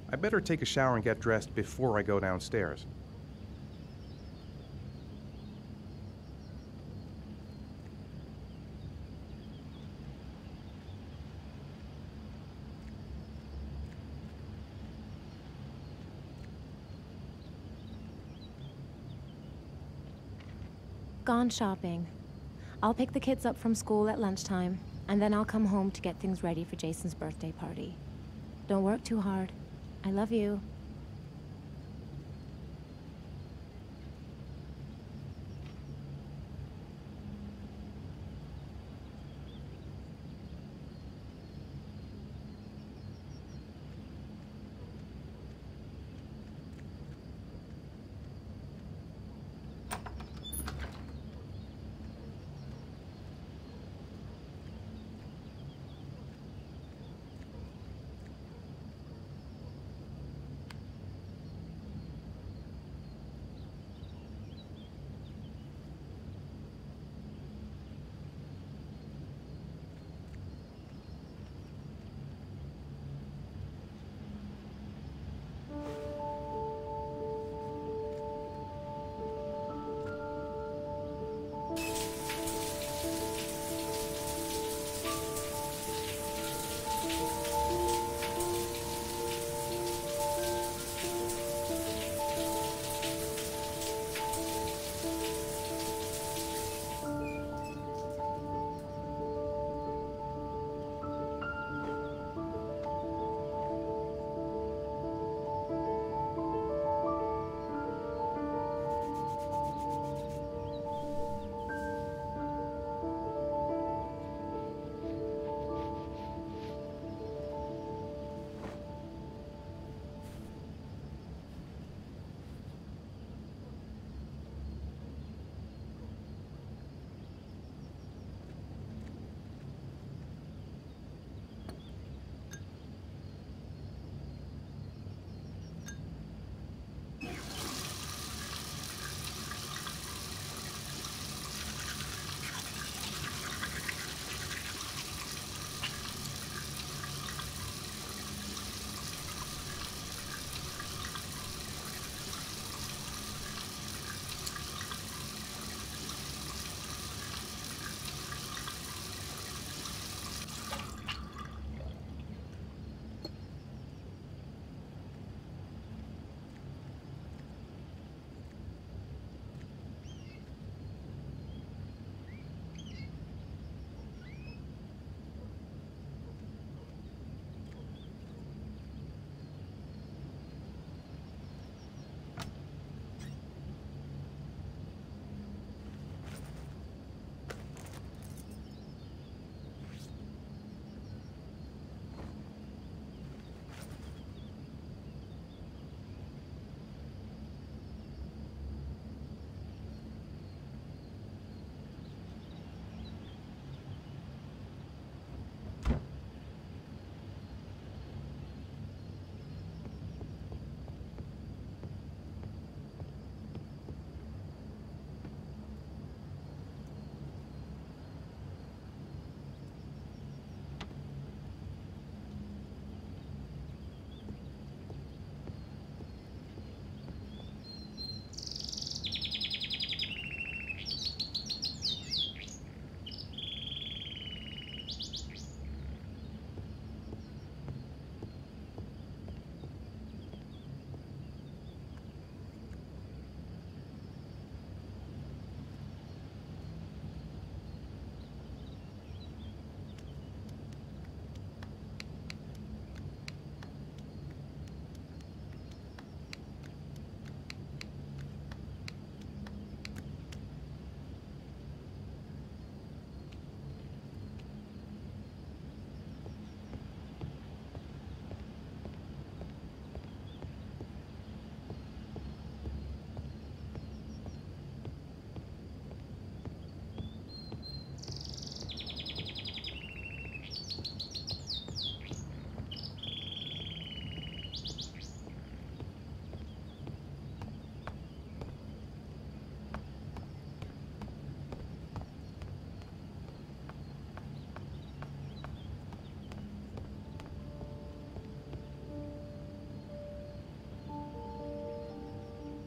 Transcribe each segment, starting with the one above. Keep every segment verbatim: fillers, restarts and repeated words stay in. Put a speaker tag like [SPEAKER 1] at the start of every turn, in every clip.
[SPEAKER 1] I better take a shower and get dressed before I go downstairs.
[SPEAKER 2] Gone shopping. I'll pick the kids up from school at lunchtime, and then I'll come home to get things ready for Jason's birthday party. Don't work too hard. I love you.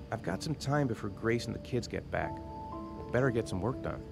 [SPEAKER 1] I've got some time before Grace and the kids get back. Better get some work done.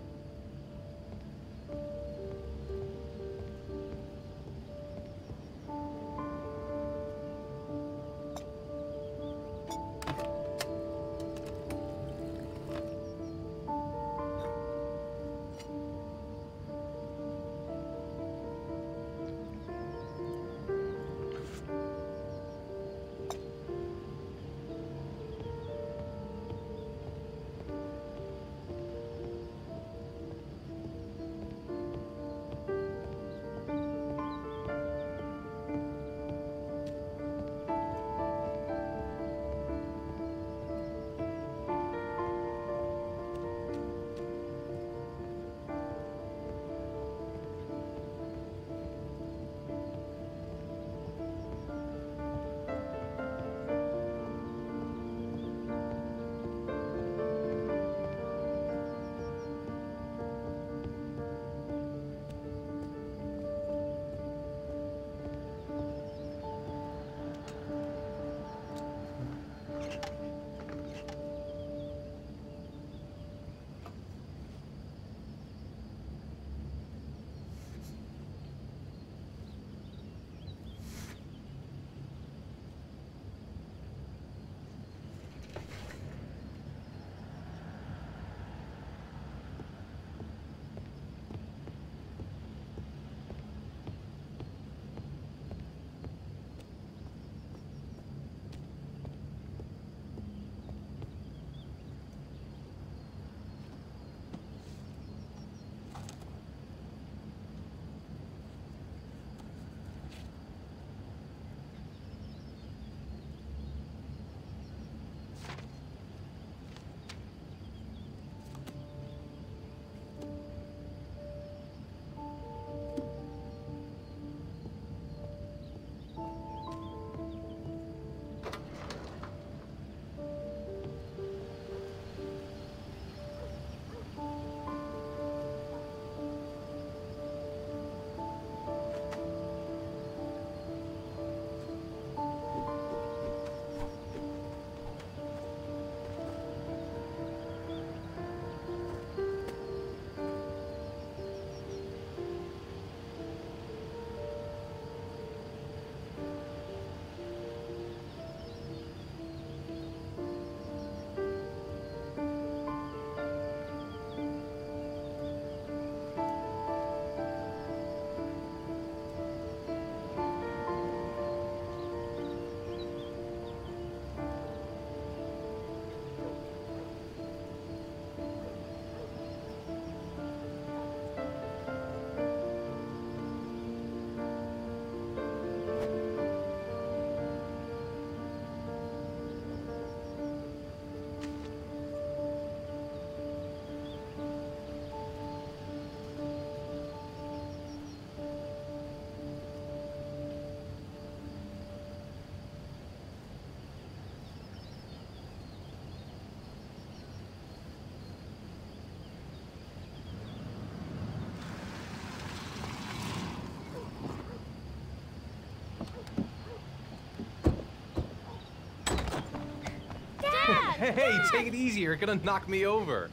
[SPEAKER 3] Hey, hey, take it easy. You're gonna knock me over.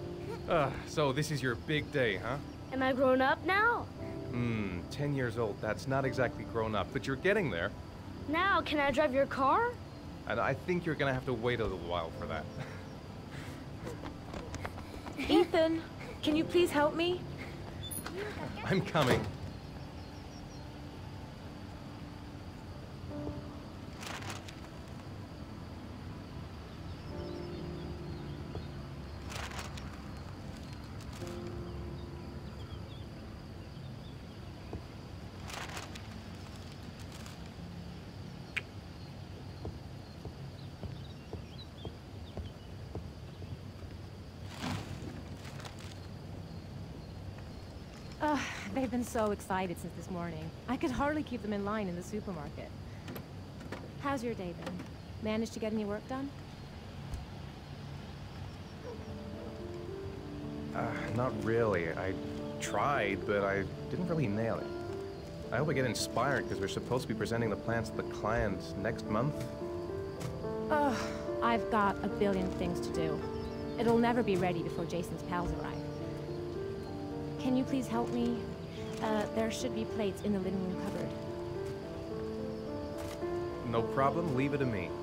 [SPEAKER 3] Uh, so this is your big day, huh?
[SPEAKER 4] Am I grown up now?
[SPEAKER 3] Hmm, ten years old. That's not exactly grown up, but you're getting there.
[SPEAKER 4] Now, can I drive your car?
[SPEAKER 3] And I think you're gonna have to wait a little while for that.
[SPEAKER 5] Ethan, can you please help me?
[SPEAKER 3] I'm coming.
[SPEAKER 2] Ugh, they've been so excited since this morning. I could hardly keep them in line in the supermarket. How's your day been? Managed to get any work done?
[SPEAKER 1] Uh, not really. I tried, but I didn't really nail it. I hope I get inspired because we're supposed to be presenting the plans to the client next month.
[SPEAKER 5] Ugh,
[SPEAKER 2] I've got a billion things to do. It'll never be ready before Jason's pals arrive. Can you please help me? Uh, there should be plates in the living room cupboard.
[SPEAKER 1] No problem, leave it to me.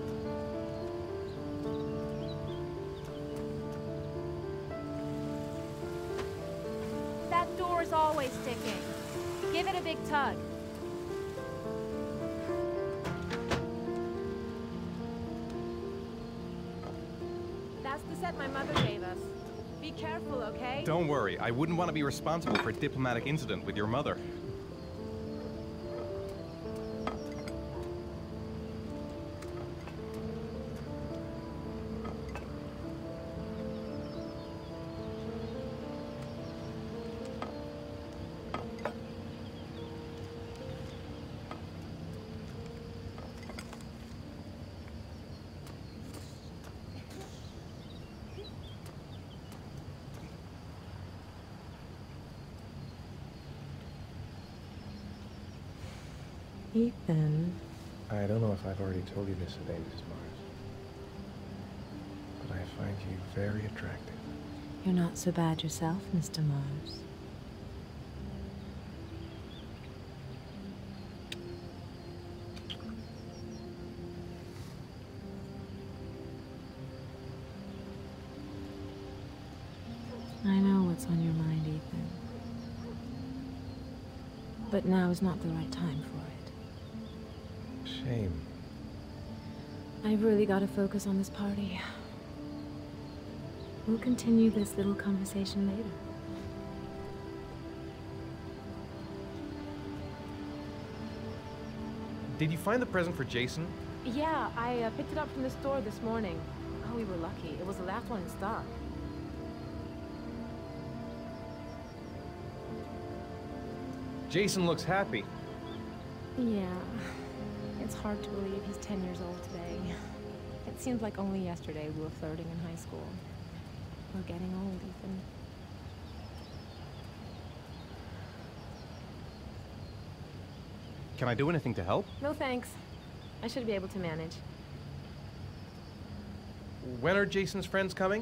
[SPEAKER 2] That door's always sticking. Give it a big tug. That's the set my mother gave us. Be careful, okay?
[SPEAKER 3] Don't worry, I wouldn't want to be responsible for a diplomatic incident with your mother.
[SPEAKER 5] Ethan.
[SPEAKER 1] I don't know if I've already told you this today, Missus Mars, but I find you very attractive.
[SPEAKER 5] You're not so bad yourself, Mister Mars. I know what's on your mind, Ethan. But now is not the right time for it.
[SPEAKER 1] Shame.
[SPEAKER 5] I've really got to focus on this party. We'll continue this little conversation later.
[SPEAKER 3] Did you find the present for Jason?
[SPEAKER 5] Yeah, I uh, picked it up from the store this morning. Oh, we were lucky. It was the last one in stock.
[SPEAKER 3] Jason looks happy.
[SPEAKER 2] Yeah. It's hard to believe he's ten years old today. It seems like only yesterday we were flirting in high school. We're getting old, Ethan.
[SPEAKER 3] Can I do anything to help?
[SPEAKER 5] No thanks. I should be able to manage.
[SPEAKER 3] When are Jason's friends coming?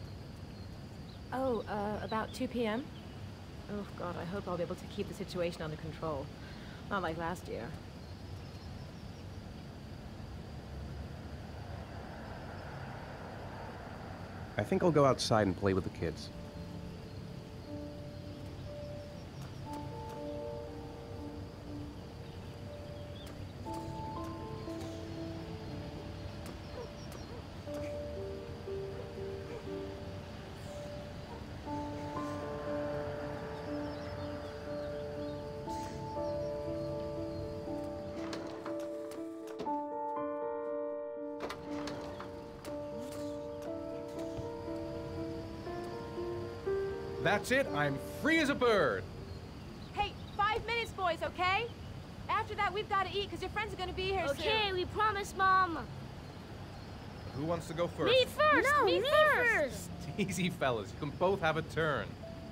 [SPEAKER 5] Oh, uh, about two P M? Oh, God, I hope I'll be able to keep the situation under control. Not like last year.
[SPEAKER 1] I think I'll go outside and play with the kids.
[SPEAKER 3] That's it, I'm free as a bird.
[SPEAKER 5] Hey, five minutes, boys, okay? After that, we've got to eat, because your friends are going to be here soon.
[SPEAKER 4] Okay, we promise, Mom.
[SPEAKER 3] Who wants to go first?
[SPEAKER 4] Me first!
[SPEAKER 2] No,
[SPEAKER 4] me,
[SPEAKER 2] me
[SPEAKER 4] first!
[SPEAKER 3] Easy, fellas. You can both have a turn.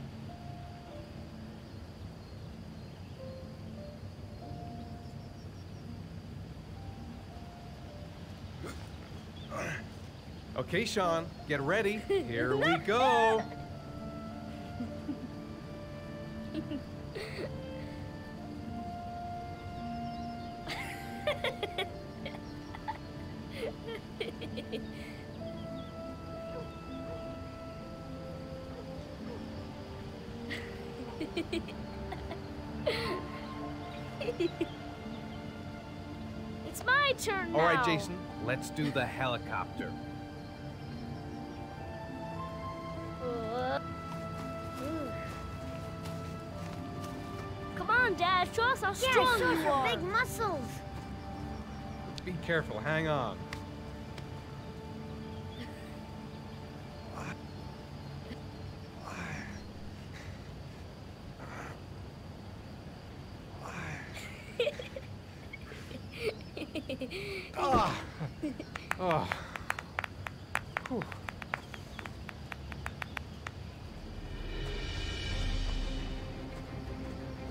[SPEAKER 3] Okay, Sean, get ready. Here we go.
[SPEAKER 4] It's my turn now.
[SPEAKER 3] All right, Jason, let's do the helicopter.
[SPEAKER 4] Uh, mm. Come on, Dad, show us how strong
[SPEAKER 6] show
[SPEAKER 4] you
[SPEAKER 6] us
[SPEAKER 4] are.
[SPEAKER 6] your big muscles.
[SPEAKER 3] Be careful, hang on. Ah. Oh. Whew.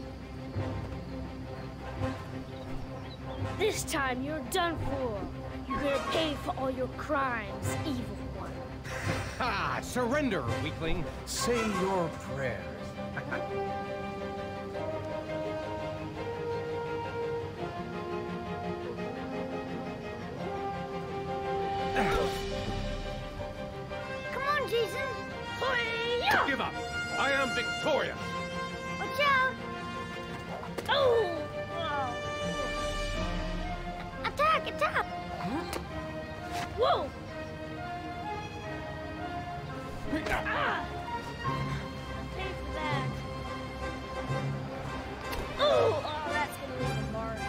[SPEAKER 4] This time you're done for.
[SPEAKER 3] You
[SPEAKER 4] You're gonna pay for all your crimes, evil one.
[SPEAKER 3] Ha! Surrender, weakling.
[SPEAKER 1] Say your prayers.
[SPEAKER 4] Come on, Jason. Hi-ya!
[SPEAKER 3] Give up. I am victorious.
[SPEAKER 4] Watch out! Oh! Oh. Attack! Attack! Whoa! Ah! Pay for that. Oh! Oh, that's gonna leave a mark.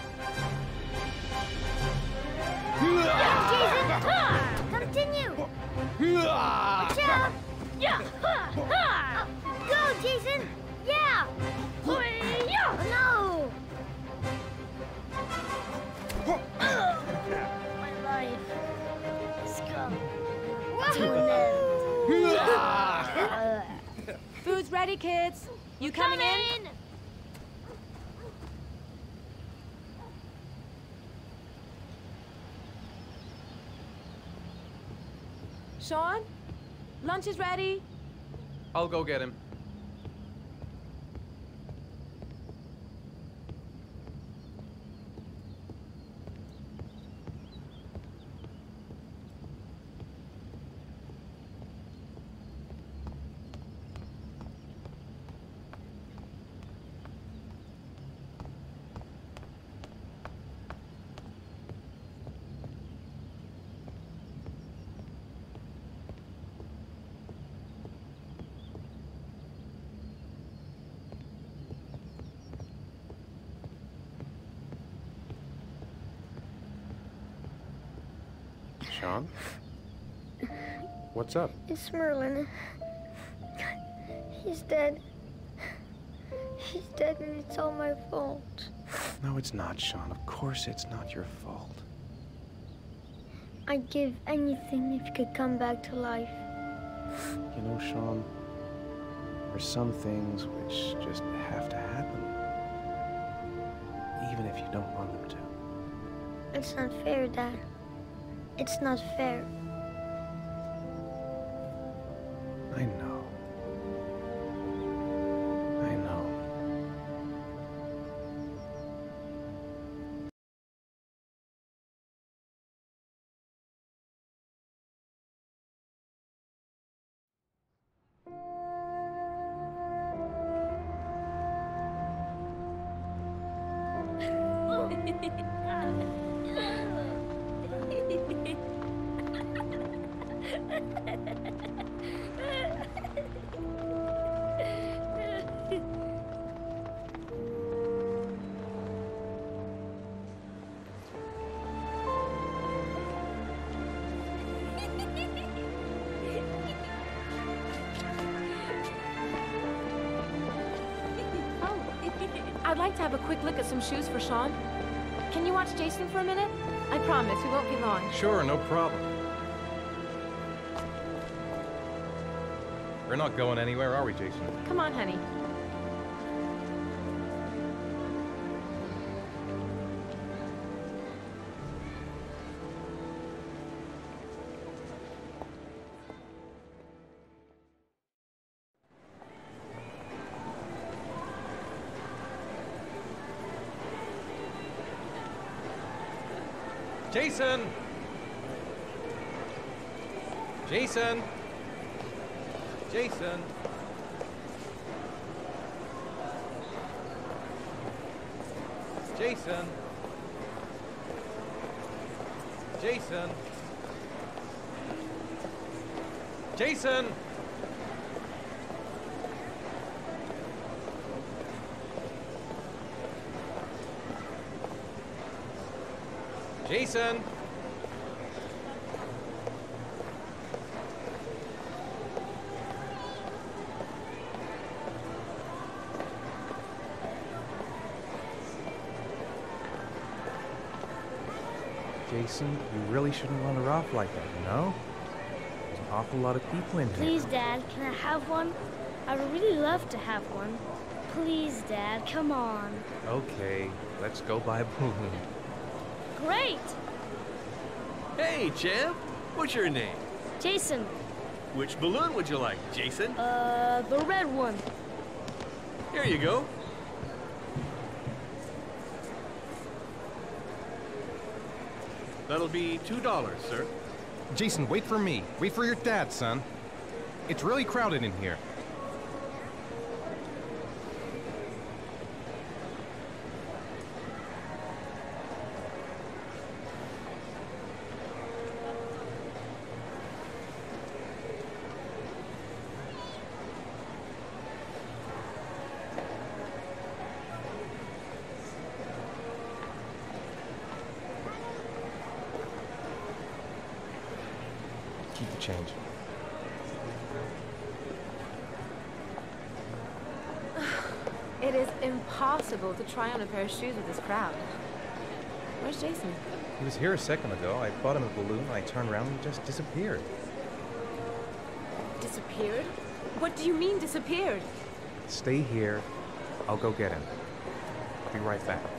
[SPEAKER 4] Yeah, Jason! Ah! Continue! Watch out! Yeah! Ha! Ha! Go, Jason! Yeah! Hi-ya! No! Ugh. My life. Scum. To an end.
[SPEAKER 5] Food's ready, kids. You coming in?
[SPEAKER 4] in?
[SPEAKER 5] Sean? Lunch is ready.
[SPEAKER 3] I'll go get him.
[SPEAKER 1] Sean? What's up?
[SPEAKER 4] It's Merlin. He's dead. He's dead and it's all my fault.
[SPEAKER 1] No, it's not, Sean. Of course it's not your fault.
[SPEAKER 4] I'd give anything if you could come back to life.
[SPEAKER 1] You know, Sean, there's some things which just have to happen. Even if you don't want them to.
[SPEAKER 4] It's not fair, Dad. It's not fair.
[SPEAKER 1] I know. I know.
[SPEAKER 5] I'd like to have a quick look at some shoes for Sean. Can you watch Jason for a minute? I promise, we won't be long.
[SPEAKER 3] Sure, no problem. We're not going anywhere, are we, Jason?
[SPEAKER 5] Come on, honey.
[SPEAKER 3] Jason! Jason! Jason! Jason! Jason! Jason! Jason!
[SPEAKER 1] Jason, you really shouldn't run her off like that, you know? There's an awful lot of people in here.
[SPEAKER 4] Please, Dad, can I have one? I would really love to have one. Please, Dad, come on.
[SPEAKER 1] Okay, let's go buy a balloon.
[SPEAKER 4] Great!
[SPEAKER 6] Hey, champ. What's your name?
[SPEAKER 4] Jason,
[SPEAKER 6] Which balloon would you like, Jason?
[SPEAKER 4] uh, the red one.
[SPEAKER 6] Here you go. That'll be two dollars, sir.
[SPEAKER 3] Jason, wait for me. Wait for your dad, son. It's really crowded in here. Keep the change.
[SPEAKER 5] It is impossible to try on a pair of shoes with this crowd. Where's Jason?
[SPEAKER 1] He was here a second ago. I bought him a balloon. I turned around and he just disappeared.
[SPEAKER 5] Disappeared? What do you mean disappeared?
[SPEAKER 1] Stay here. I'll go get him. I'll be right back.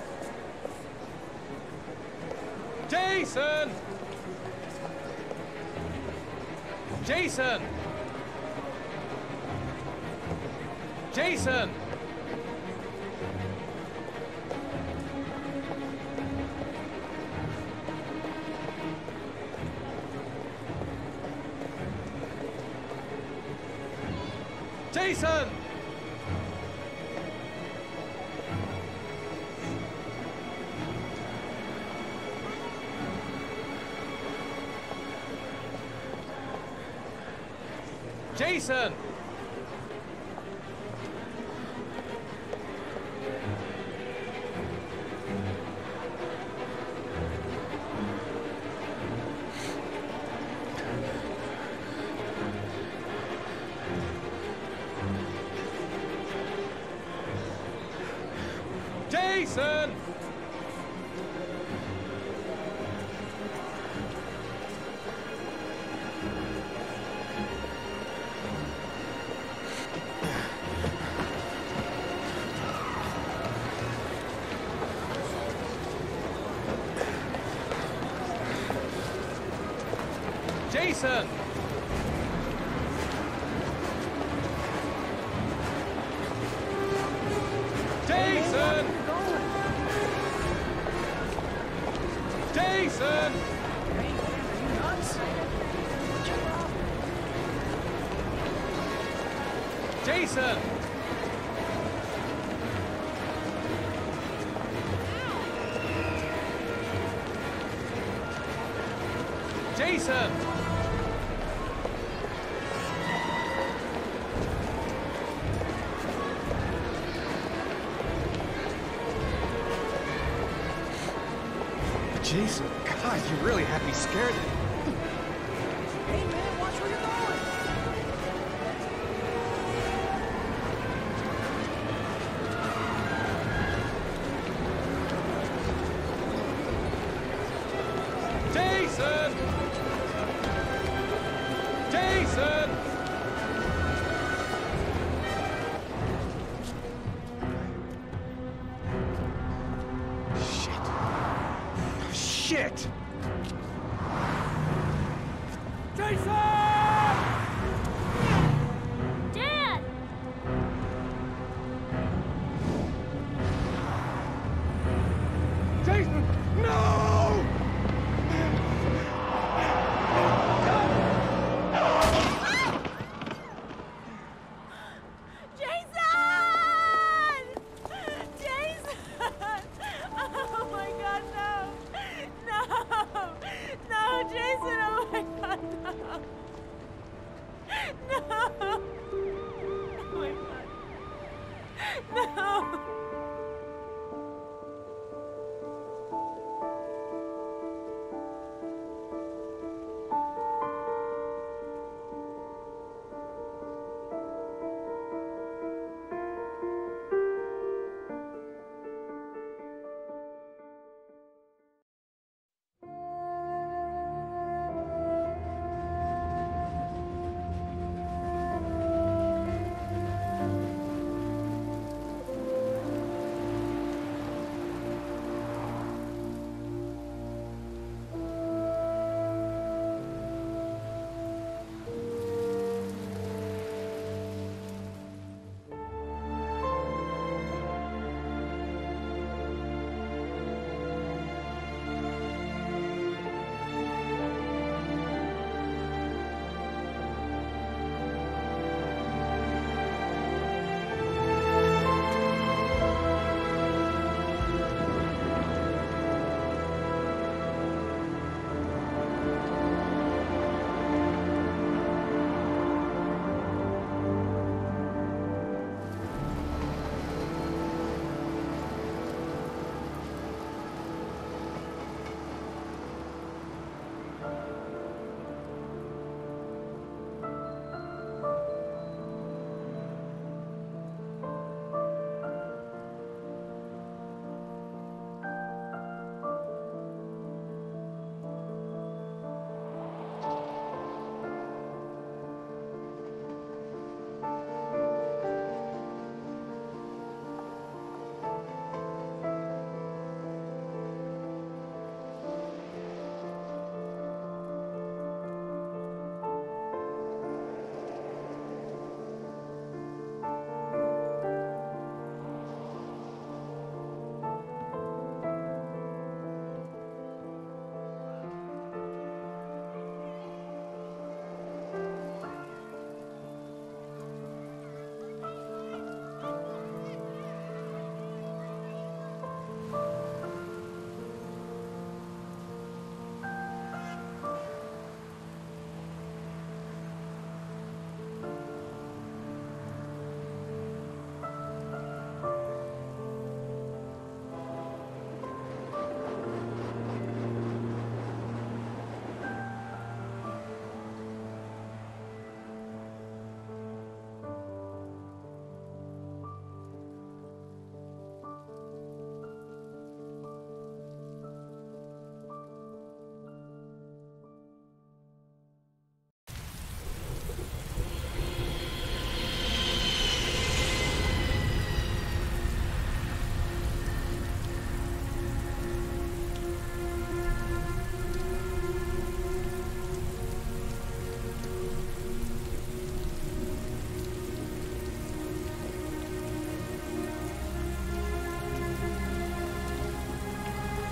[SPEAKER 3] Jason! Jason! Jason! Jason! Jason! Jason! Jason! Jason! Jason! Jason! Jason! Jason, God, you really had me scared.
[SPEAKER 7] Hey man, watch where you're going!
[SPEAKER 3] Jason! Jason! Shit. Shit!
[SPEAKER 7] Jason!
[SPEAKER 4] Dad!
[SPEAKER 3] Jason! No!
[SPEAKER 5] Jason! Jason! Oh my god, no! No! No, Jason! Oh my god, no! No! Oh my god. No!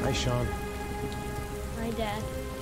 [SPEAKER 1] Hi, Sean.
[SPEAKER 4] Hi, Dad.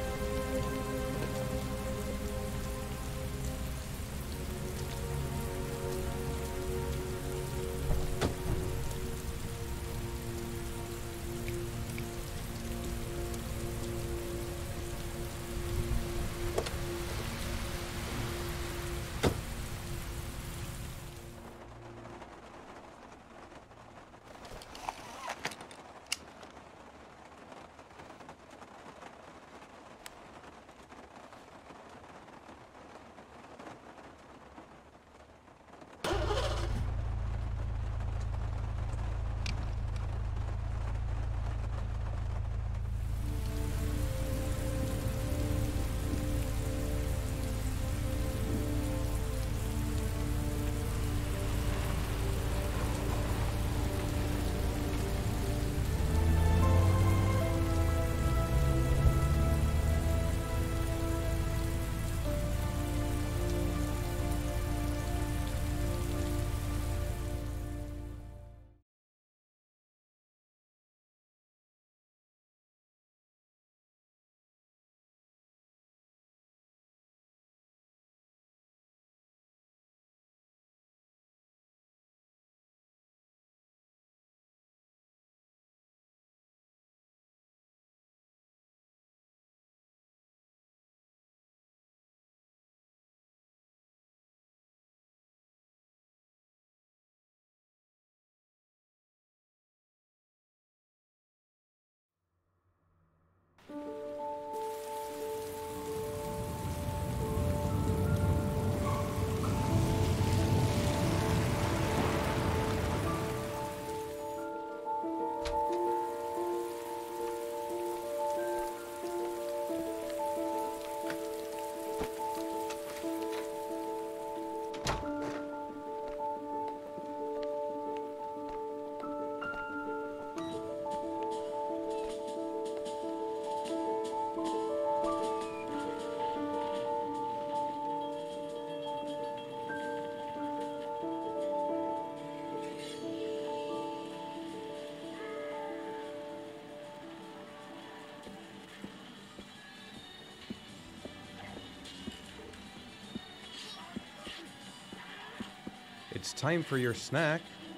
[SPEAKER 1] It's time for your snack.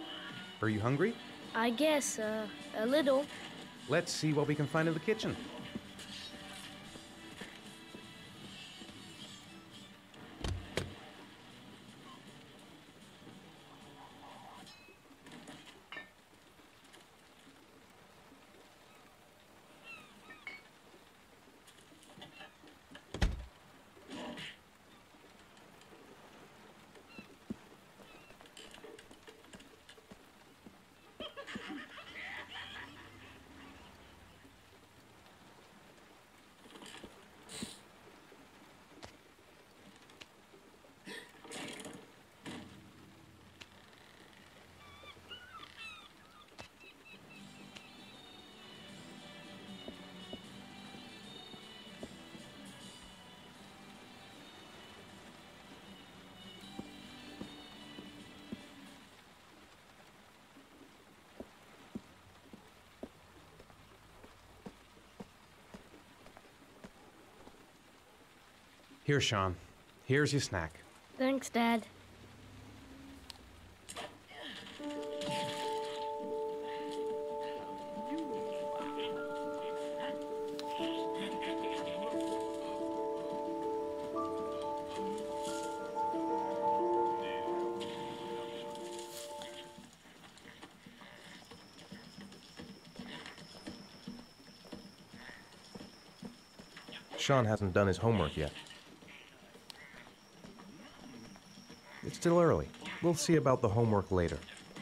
[SPEAKER 1] Are you hungry?
[SPEAKER 4] I guess, uh, a little.
[SPEAKER 1] Let's see what we can find in the kitchen. Here, Sean. Here's your snack.
[SPEAKER 4] Thanks, Dad.
[SPEAKER 1] Sean hasn't done his homework yet. It's still early. We'll see about the homework later.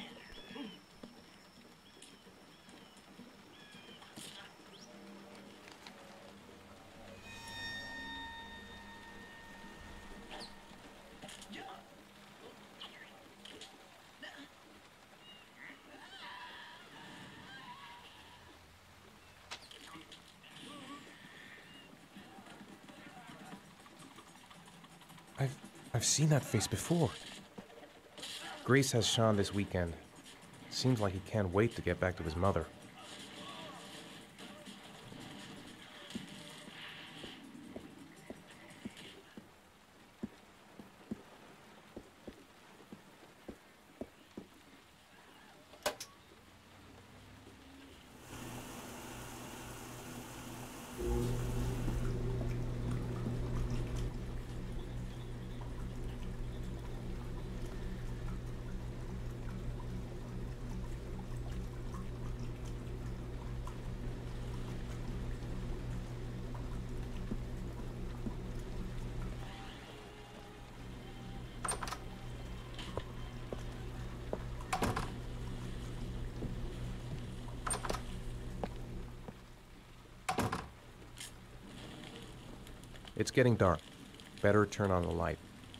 [SPEAKER 1] I've, I've seen that face before. Grace has Sean this weekend. Seems like he can't wait to get back to his mother. It's getting dark. Better turn on the light.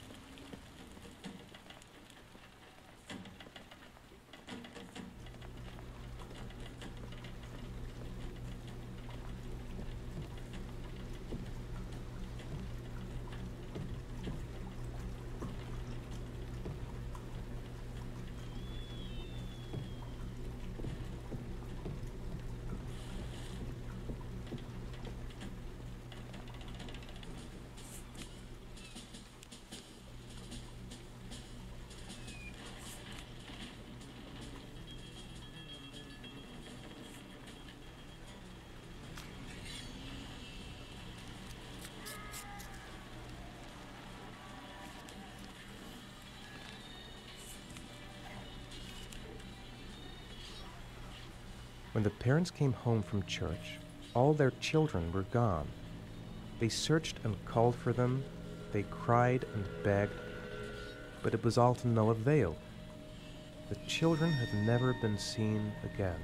[SPEAKER 1] When the parents came home from church, all their children were gone. They searched and called for them, they cried and begged, but it was all to no avail. The children had never been seen again.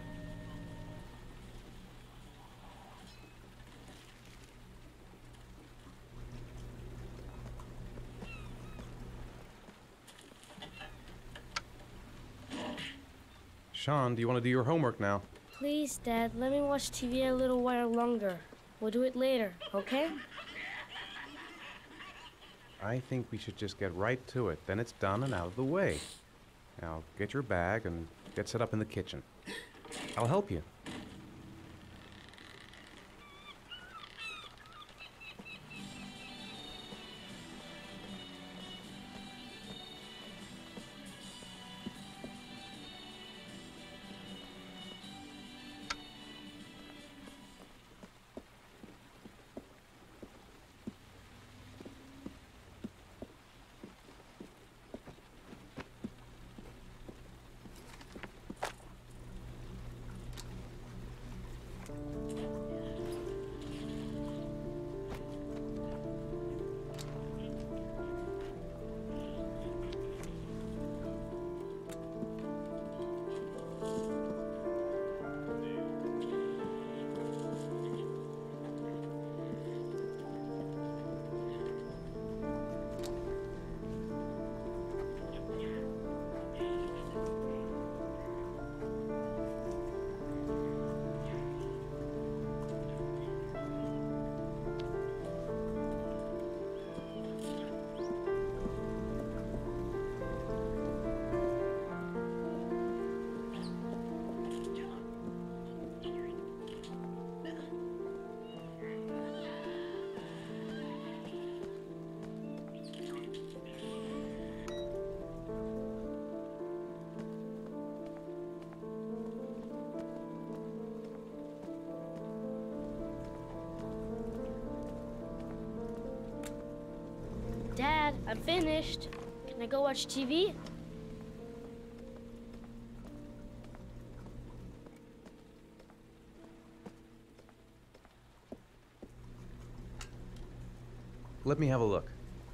[SPEAKER 3] Sean, do you want to do your homework now?
[SPEAKER 4] Please, Dad, let me watch T V a little while longer. We'll do it later, okay?
[SPEAKER 3] I think we should just get right to it. Then it's done and out of the way. Now, get your bag and get set up in the kitchen. I'll help you.
[SPEAKER 4] Dad, I'm finished. Can I go watch T V?
[SPEAKER 3] Let me have a look.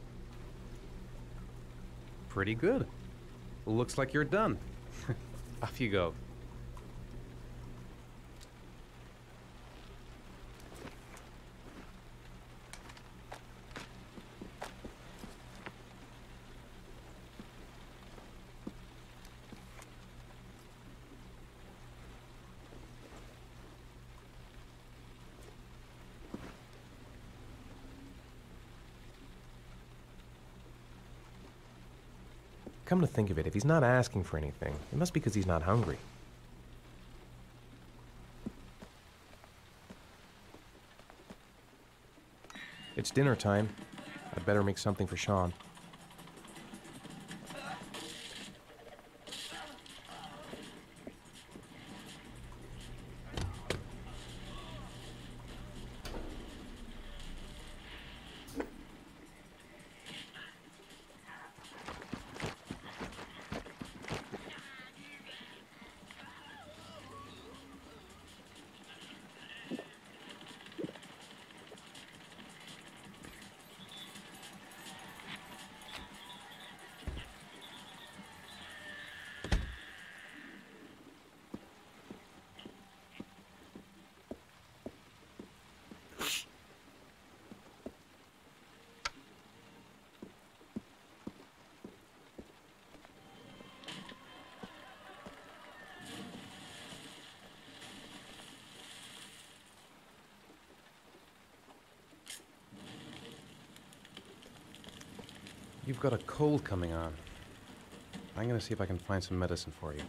[SPEAKER 3] Pretty good. Looks like you're done. Off you go.
[SPEAKER 1] Come to think of it, if he's not asking for anything, it must be because he's not hungry. It's dinner time. I'd better make something for Sean.
[SPEAKER 3] You've got a cold coming on. I'm gonna see if I can find some medicine for you.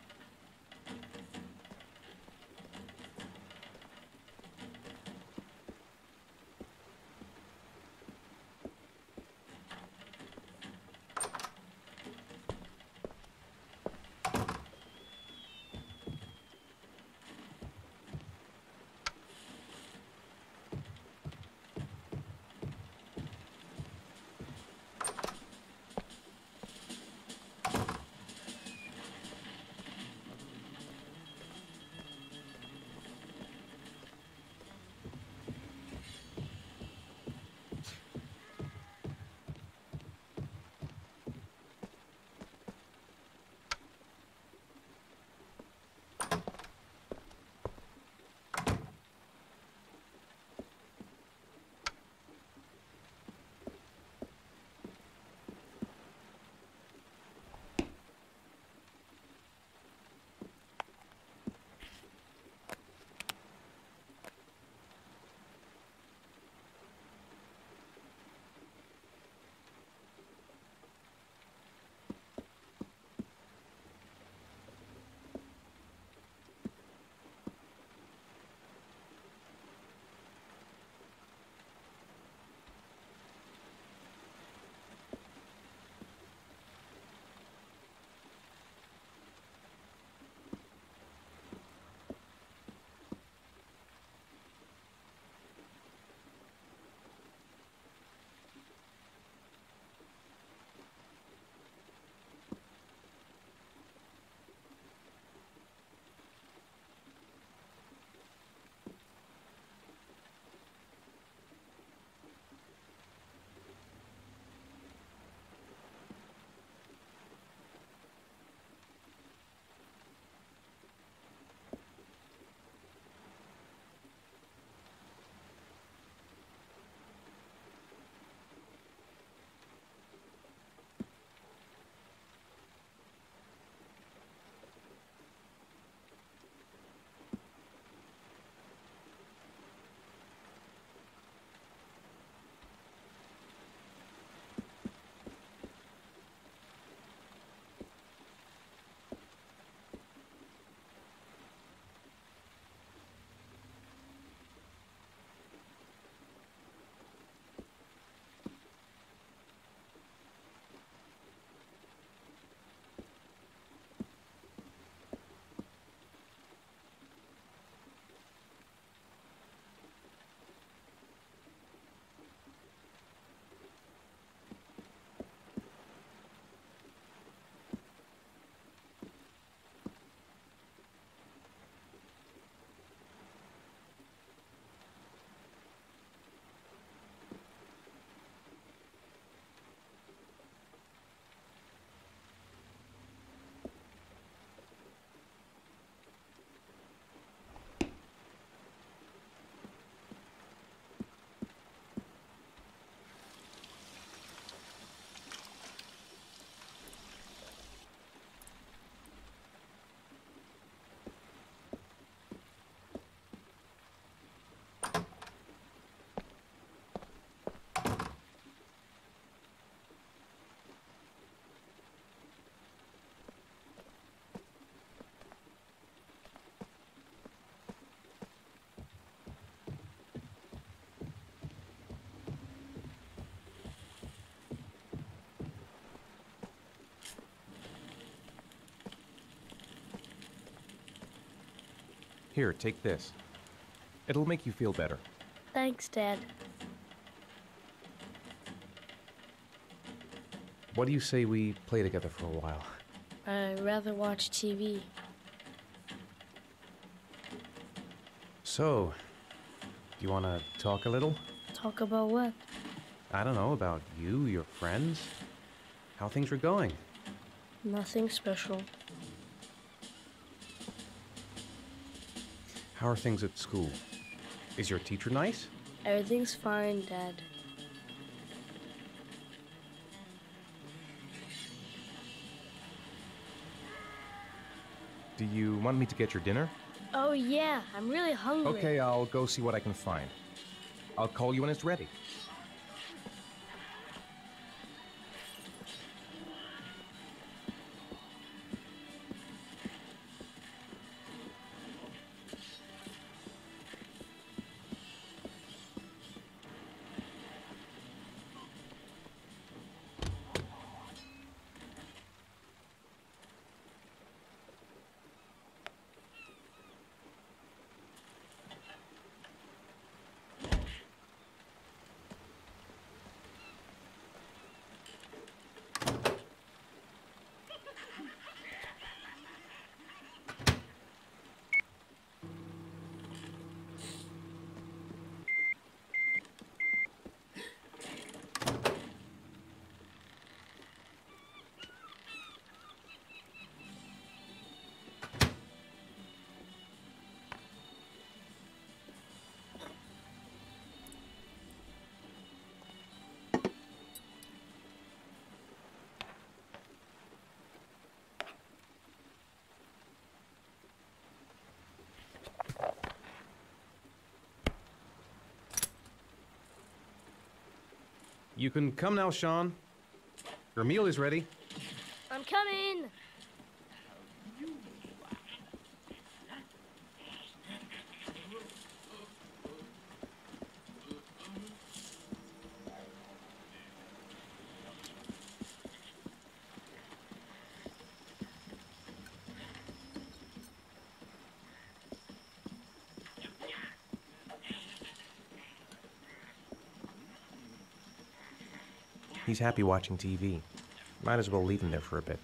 [SPEAKER 1] Here, take this. It'll make you feel better.
[SPEAKER 4] Thanks, Dad.
[SPEAKER 3] What do you say we play together for a while?
[SPEAKER 4] I'd rather watch T V.
[SPEAKER 3] So, do you want to talk a little?
[SPEAKER 4] Talk about what?
[SPEAKER 3] I don't know, about you, your friends, how things are going.
[SPEAKER 4] Nothing special.
[SPEAKER 3] How are things at school? Is your teacher nice?
[SPEAKER 4] Everything's fine, Dad.
[SPEAKER 1] Do you want me to get your dinner?
[SPEAKER 4] Oh, yeah. I'm really hungry.
[SPEAKER 1] Okay, I'll go see what I can find. I'll call you when it's ready.
[SPEAKER 3] You can come now, Sean. Your meal is ready.
[SPEAKER 4] I'm coming.
[SPEAKER 1] He's happy watching T V. Might as well leave him there for a bit.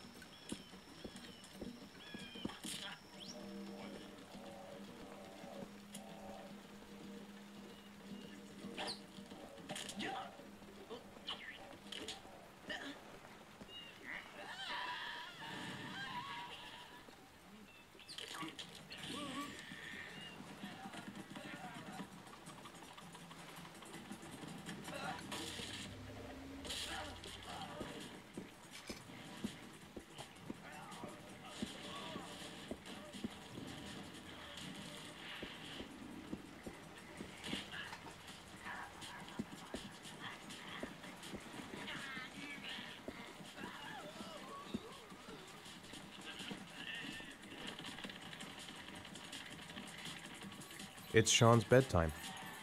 [SPEAKER 1] It's Sean's bedtime.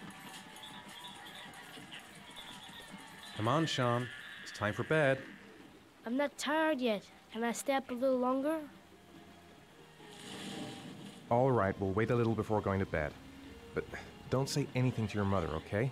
[SPEAKER 3] Come on, Sean. It's time for bed.
[SPEAKER 4] I'm not tired yet. Can I stay up a little longer?
[SPEAKER 1] All right, we'll wait a little before going to bed. But don't say anything to your mother, okay?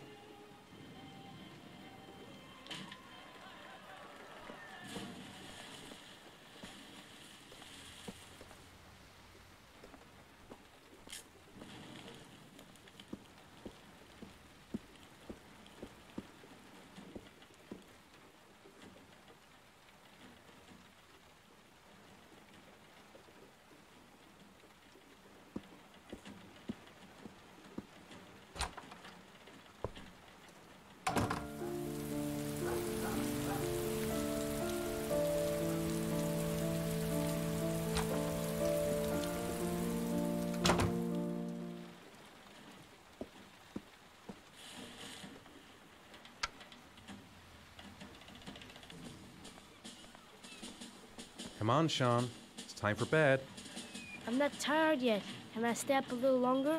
[SPEAKER 3] Come on, Sean. It's time for bed.
[SPEAKER 4] I'm not tired yet. Can I stay up a little longer?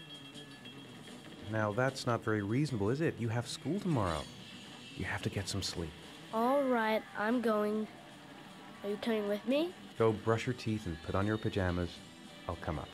[SPEAKER 3] Now, that's not very reasonable, is it? You have school tomorrow. You have to get some sleep.
[SPEAKER 4] All right, I'm going. Are you coming with me?
[SPEAKER 3] Go brush your teeth and put on your pajamas. I'll come up.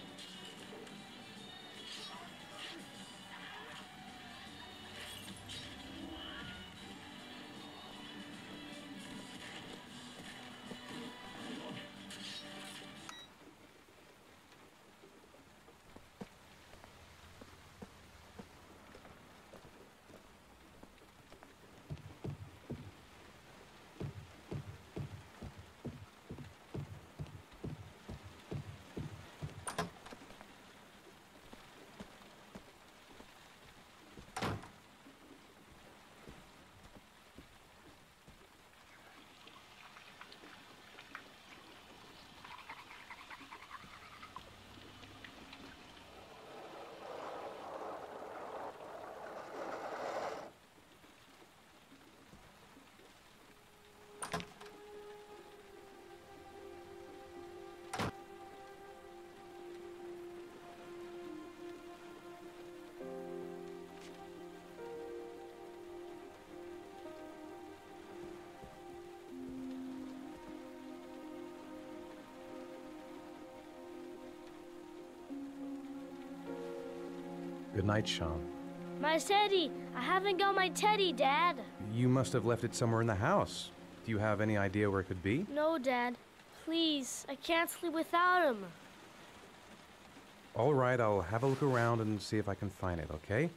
[SPEAKER 3] Good night, Sean.
[SPEAKER 4] My teddy! I haven't got my teddy, Dad.
[SPEAKER 3] You must have left it somewhere in the house. Do you have any idea where it could be?
[SPEAKER 4] No, Dad. Please, I can't sleep without him.
[SPEAKER 3] All right, I'll have a look around and see if I can find it, okay?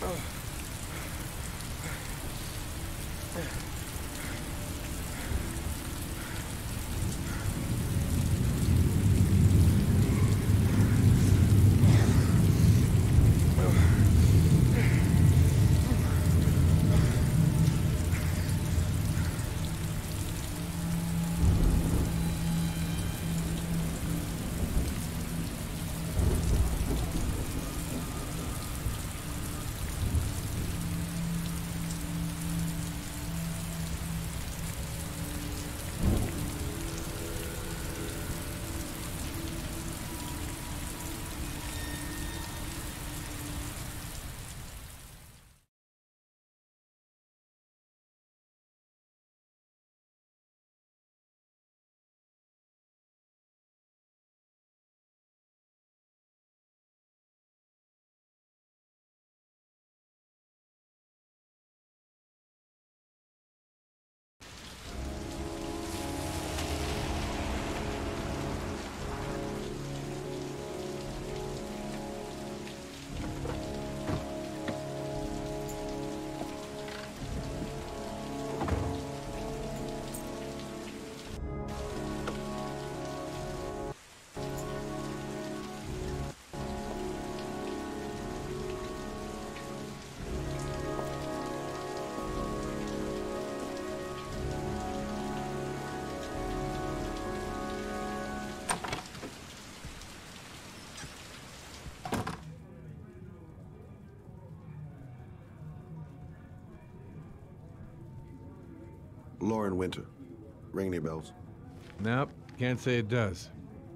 [SPEAKER 8] Lauren Winter. Ring any bells?
[SPEAKER 9] Nope, can't say it does.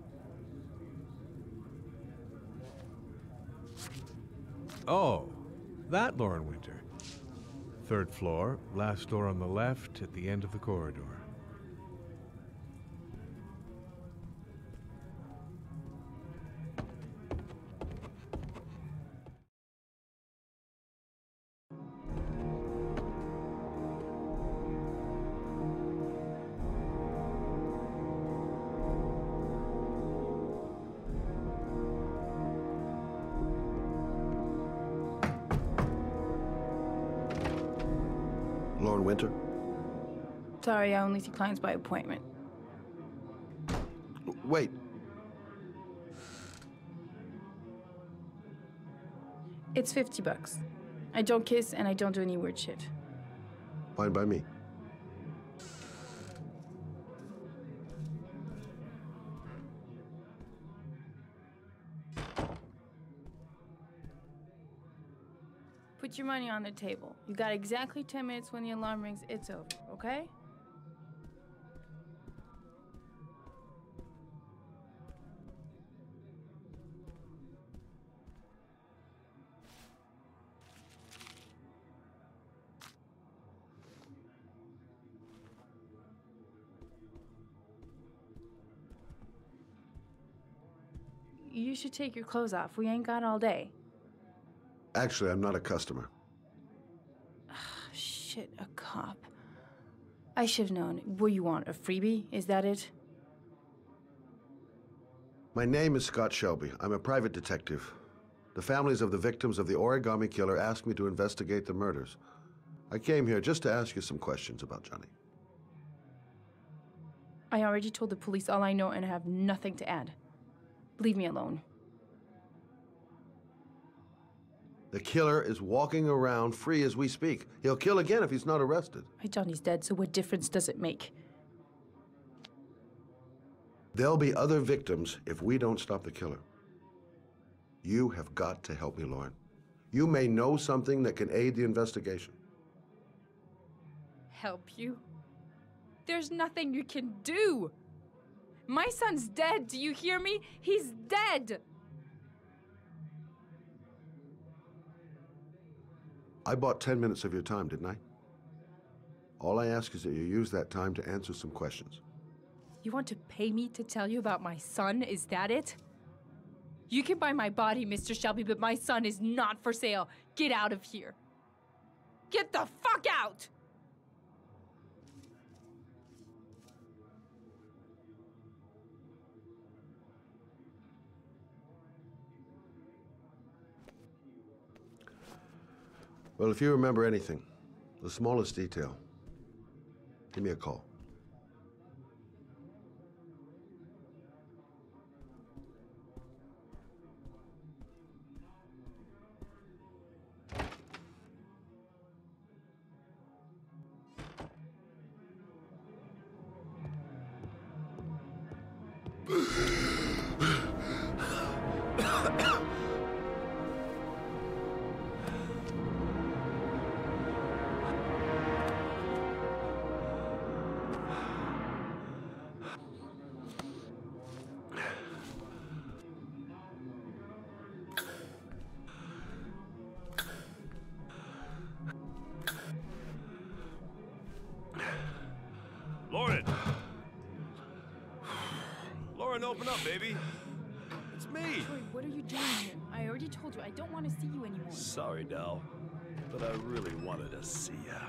[SPEAKER 9] Oh, that Lauren Winter. Third floor, last door on the left at the end of the corridor.
[SPEAKER 8] Lauren Winter?
[SPEAKER 10] Sorry, I only see clients by appointment.
[SPEAKER 8] Wait.
[SPEAKER 10] It's fifty bucks. I don't kiss and I don't do any weird shit.
[SPEAKER 8] Fine by me.
[SPEAKER 10] Put your money on the table. You got exactly ten minutes. When the alarm rings, it's over, okay? You should take your clothes off. We ain't got all day.
[SPEAKER 8] Actually, I'm not a customer.
[SPEAKER 10] Shit, a cop. I should've known. What do you want, a freebie? Is that it?
[SPEAKER 8] My name is Scott Shelby. I'm a private detective. The families of the victims of the Origami Killer asked me to investigate the murders. I came here just to ask you some questions about Johnny.
[SPEAKER 10] I already told the police all I know and I have nothing to add. Leave me alone.
[SPEAKER 8] The killer is walking around free as we speak. He'll kill again if he's not arrested.
[SPEAKER 10] My Johnny's dead, so what difference does it make?
[SPEAKER 8] There'll be other victims if we don't stop the killer. You have got to help me, Lauren. You may know something that can aid the investigation.
[SPEAKER 10] Help you? There's nothing you can do. My son's dead, do you hear me? He's dead!
[SPEAKER 8] I bought ten minutes of your time, didn't I? All I ask is that you use that time to answer some questions.
[SPEAKER 10] You want to pay me to tell you about my son? Is that it? You can buy my body, Mister Shelby, but my son is not for sale. Get out of here. Get the fuck out!
[SPEAKER 8] Well, if you remember anything, the smallest detail, give me a call.
[SPEAKER 11] Lauren! Lauren, open up, baby. It's me.
[SPEAKER 10] Troy, what are you doing here? I already told you I don't want to see you anymore.
[SPEAKER 11] Sorry, Dal, but I really wanted to see ya.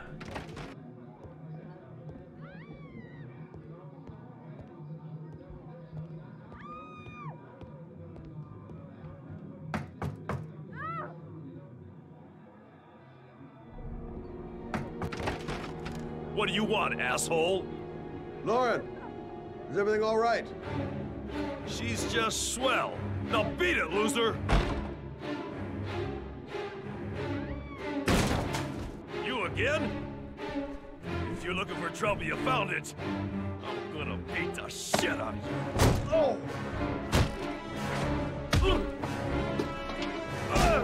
[SPEAKER 11] What do you want, asshole?
[SPEAKER 8] Lauren, is everything all right?
[SPEAKER 11] She's just swell. Now beat it, loser! You again? If you're looking for trouble, you found it. I'm gonna beat the shit out of you. Oh! Uh!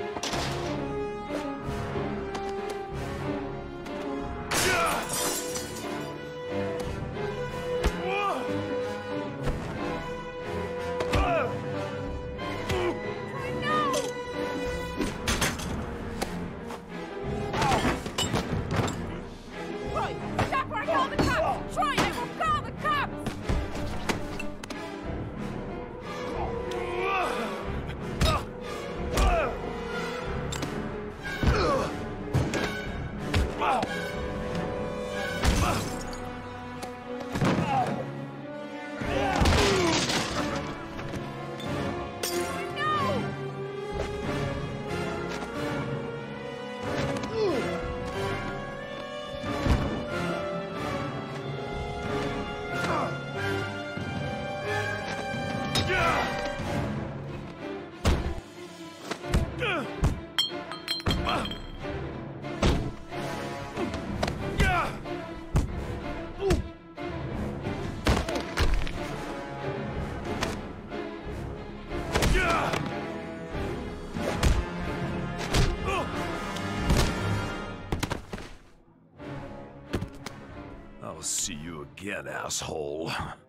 [SPEAKER 11] I'll see you again, asshole.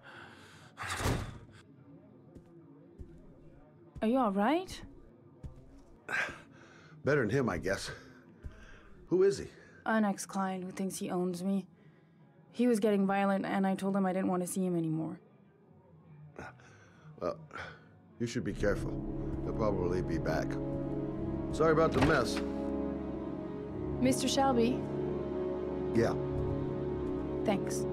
[SPEAKER 10] Are you all right?
[SPEAKER 8] Better than him, I guess. Who is he?
[SPEAKER 10] An ex-client who thinks he owns me. He was getting violent, and I told him I didn't want to see him anymore.
[SPEAKER 8] Well, you should be careful. He'll probably be back. Sorry about the mess.
[SPEAKER 10] Mister Shelby?
[SPEAKER 8] Yeah.
[SPEAKER 10] Thanks.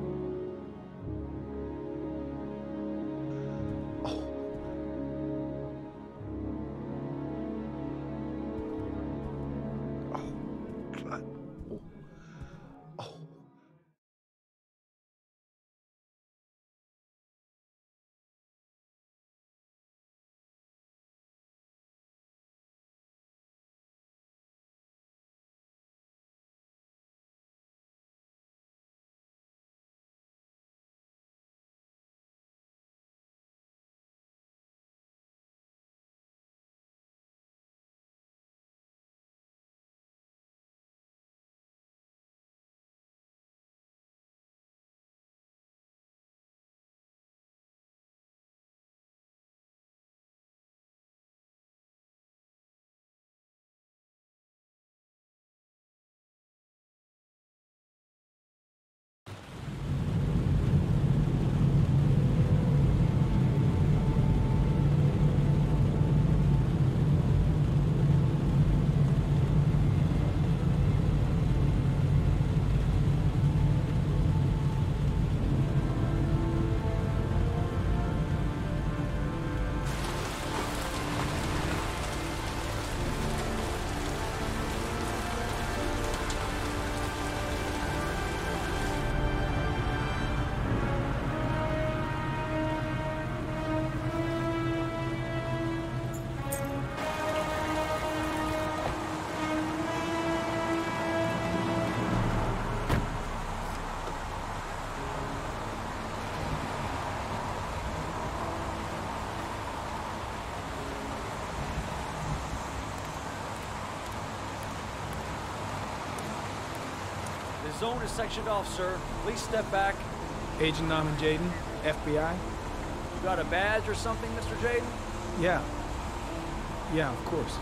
[SPEAKER 7] The zone is sectioned off, sir. Please step back.
[SPEAKER 12] Agent Norman Jaden, F B I.
[SPEAKER 7] You got a badge or something, Mister Jaden?
[SPEAKER 12] Yeah. Yeah, of course.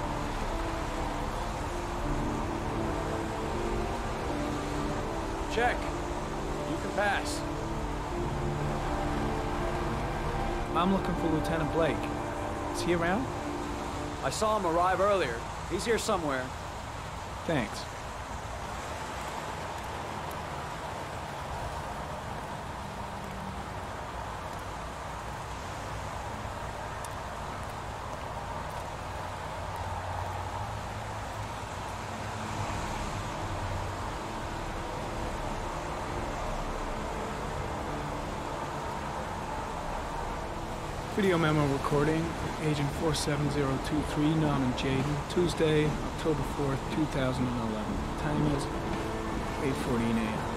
[SPEAKER 7] Check. You can pass.
[SPEAKER 12] I'm looking for Lieutenant Blake. Is he around?
[SPEAKER 7] I saw him arrive earlier. He's here somewhere.
[SPEAKER 12] Thanks. Video memo recording, Agent four seven zero two three, Norman Jaden, Tuesday, October fourth, two thousand eleven. Time is eight fourteen a m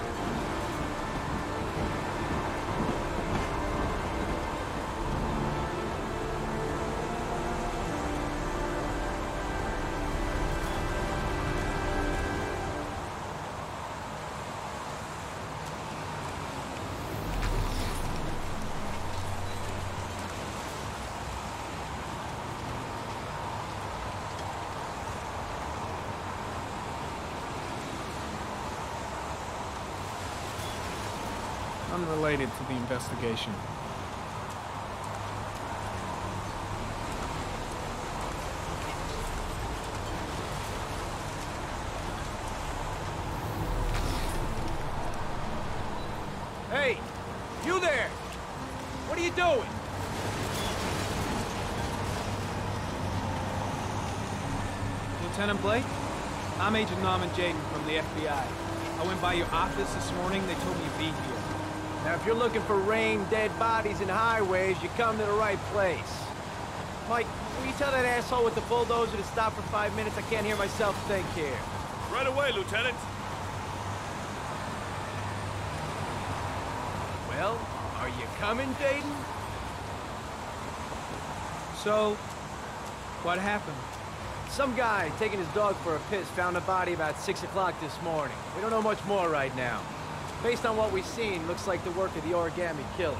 [SPEAKER 12] Unrelated to the investigation.
[SPEAKER 7] Hey! You there! What are you doing?
[SPEAKER 12] Lieutenant Blake? I'm Agent Norman Jaden from the F B I. I went by your office this morning. They told me you'd be here.
[SPEAKER 7] Now, if you're looking for rain, dead bodies, and highways, you come to the right place. Mike, will you tell that asshole with the bulldozer to stop for five minutes? I can't hear myself think here.
[SPEAKER 11] Right away, Lieutenant.
[SPEAKER 7] Well, are you coming, Jaden?
[SPEAKER 12] So, what happened?
[SPEAKER 7] Some guy taking his dog for a piss found a body about six o'clock this morning. We don't know much more right now. Based on what we've seen, looks like the work of the Origami Killer.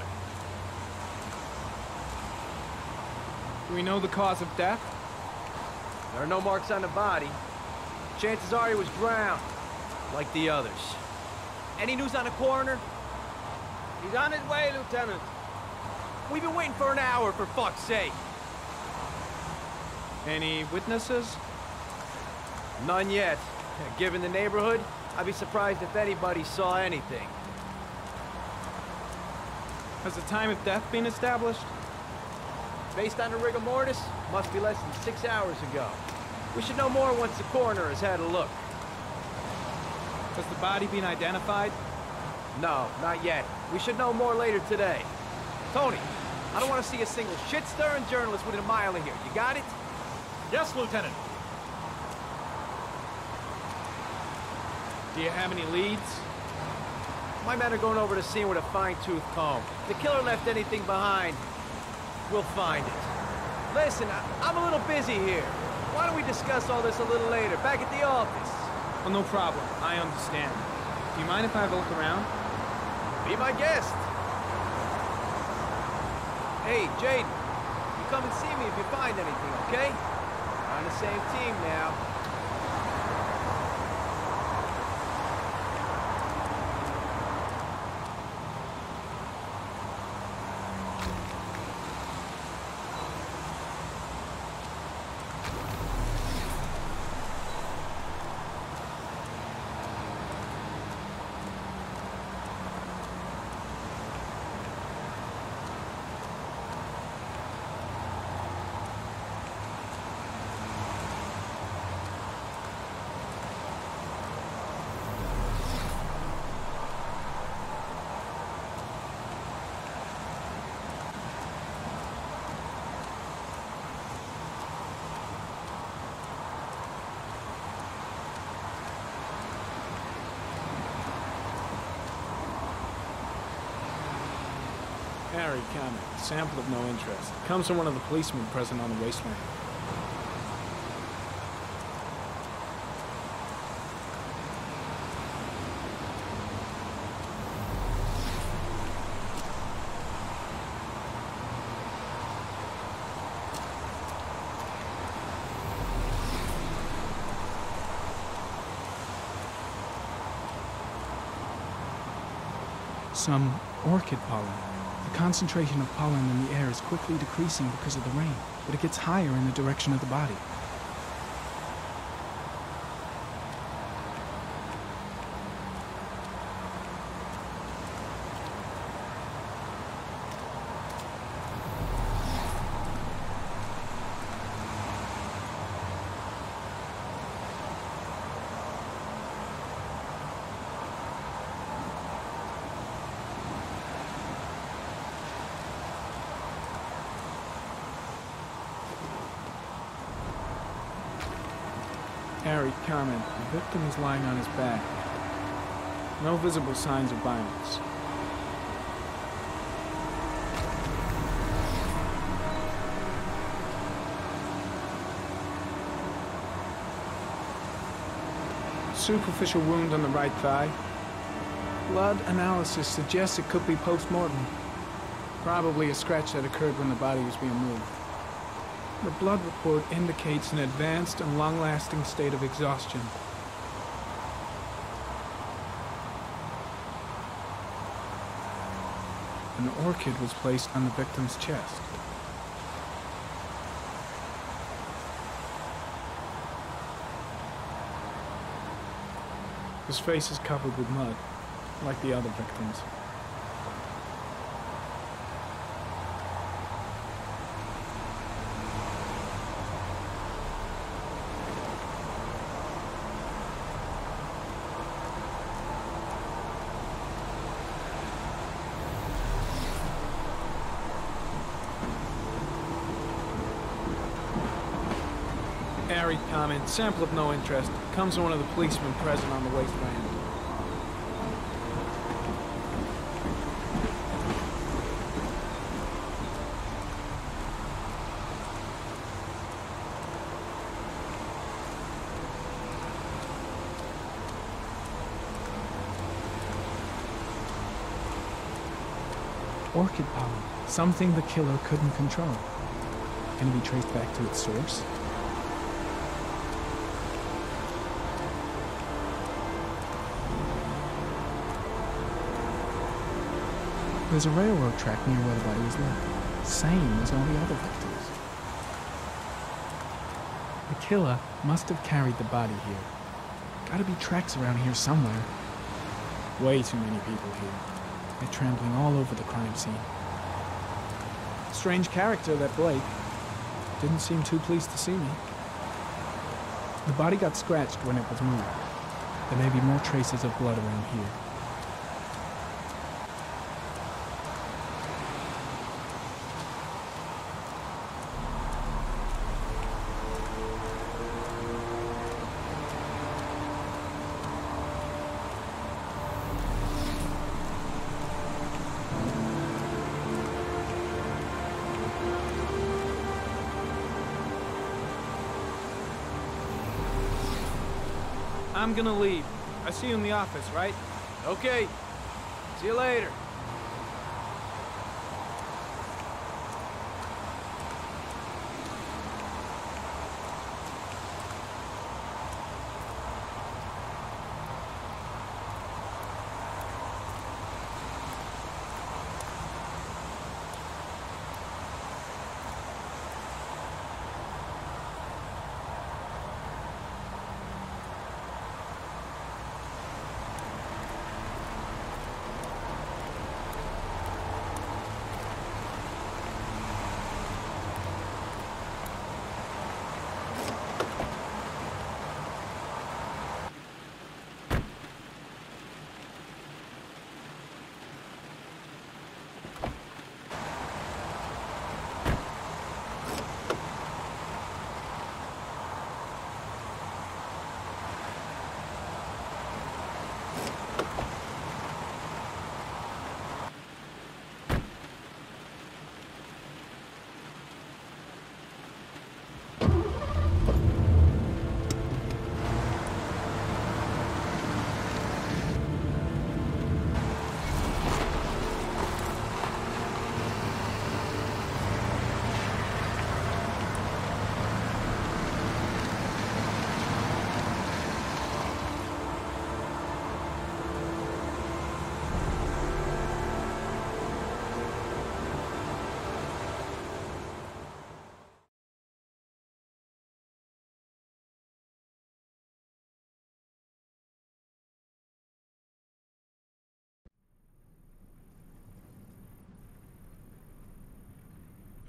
[SPEAKER 12] Do we know the cause of death?
[SPEAKER 7] There are no marks on the body. Chances are he was drowned, like the others. Any news on the coroner?
[SPEAKER 13] He's on his way, Lieutenant.
[SPEAKER 7] We've been waiting for an hour, for fuck's sake.
[SPEAKER 12] Any witnesses?
[SPEAKER 7] None yet. Given the neighborhood, I'd be surprised if anybody saw anything.
[SPEAKER 12] Has the time of death been established?
[SPEAKER 7] Based on the rigor mortis, must be less than six hours ago. We should know more once the coroner has had a look.
[SPEAKER 12] Has the body been identified?
[SPEAKER 7] No, not yet. We should know more later today. Tony, I don't want to see a single shit-stirring journalist within a mile of here. You got it?
[SPEAKER 13] Yes, Lieutenant.
[SPEAKER 12] Do you have any leads?
[SPEAKER 7] My men are going over the scene with a fine-tooth comb. If the killer left anything behind, we'll find it. Listen, I I'm a little busy here. Why don't we discuss all this a little later, back at the office?
[SPEAKER 12] Oh, no problem. I understand. Do you mind if I have a look around?
[SPEAKER 7] Be my guest. Hey, Jaden, you come and see me if you find anything, okay? We're on the same team now.
[SPEAKER 12] Harry Comic, sample of no interest. Comes from one of the policemen present on the wasteland. Some orchid pollen. The concentration of pollen in the air is quickly decreasing because of the rain, but it gets higher in the direction of the body. Harry, comment. The victim is lying on his back. No visible signs of violence. Superficial wound on the right thigh. Blood analysis suggests it could be post-mortem. Probably a scratch that occurred when the body was being moved. The blood report indicates an advanced and long-lasting state of exhaustion. An orchid was placed on the victim's chest. His face is covered with mud, like the other victims. Harry, comment. Sample of no interest. Comes from one of the policemen present on the wasteland. Orchid pollen. Something the killer couldn't control. Can it be traced back to its source? There's a railroad track near where the body was left, same as all the other victims. The killer must have carried the body here. Gotta be tracks around here somewhere. Way too many people here. They're trampling all over the crime scene. Strange character, that Blake. Didn't seem too pleased to see me. The body got scratched when it was moved. There may be more traces of blood around here. I'm gonna leave. I see you in the office, right?
[SPEAKER 7] Okay. See you later.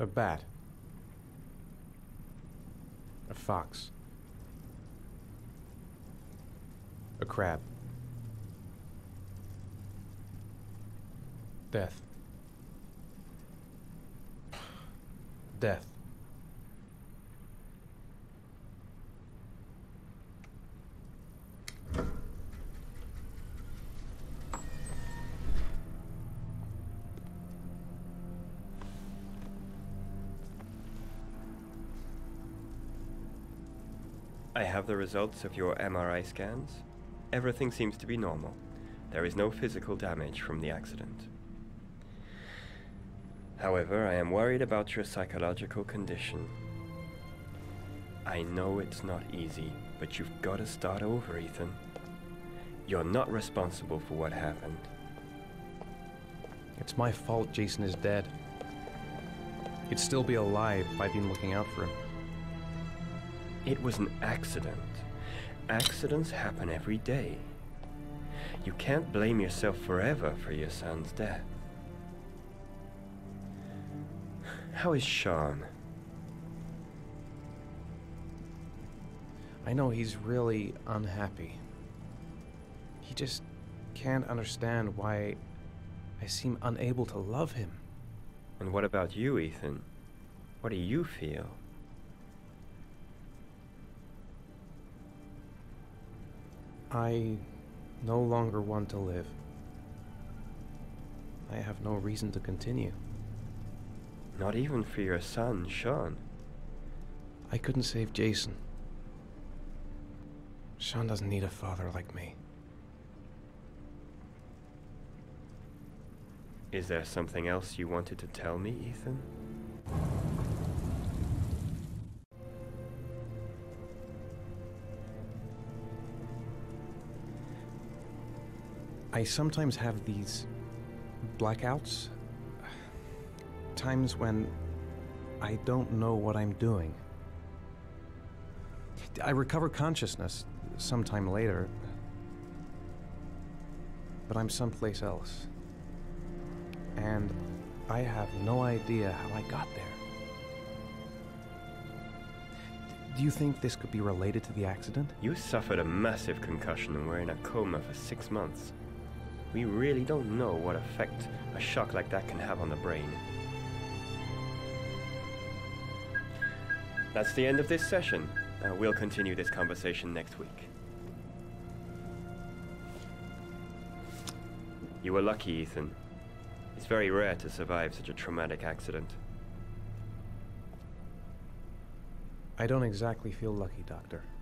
[SPEAKER 3] A bat. A fox. A crab. Death. Death.
[SPEAKER 14] I have the results of your M R I scans. Everything seems to be normal. There is no physical damage from the accident. However, I am worried about your psychological condition. I know it's not easy, but you've got to start over, Ethan. You're not responsible for what happened.
[SPEAKER 1] It's my fault Jason is dead. He'd still be alive if I'd been looking out for him.
[SPEAKER 14] It was an accident. Accidents happen every day. You can't blame yourself forever for your son's death. How is Sean?
[SPEAKER 1] I know he's really unhappy. He just can't understand why I seem unable to love him.
[SPEAKER 14] And what about you, Ethan? What do you feel?
[SPEAKER 1] I no longer want to live. I have no reason to continue.
[SPEAKER 14] Not even for your son, Sean.
[SPEAKER 1] I couldn't save Jason. Sean doesn't need a father like me.
[SPEAKER 14] Is there something else you wanted to tell me, Ethan?
[SPEAKER 1] I sometimes have these blackouts. Times when I don't know what I'm doing. I recover consciousness sometime later, but I'm someplace else. And I have no idea how I got there. Do you think this could be related to the accident?
[SPEAKER 14] You suffered a massive concussion and were in a coma for six months. We really don't know what effect a shock like that can have on the brain. That's the end of this session. Uh, we'll continue this conversation next week. You were lucky, Ethan. It's very rare to survive such a traumatic accident.
[SPEAKER 1] I don't exactly feel lucky, Doctor.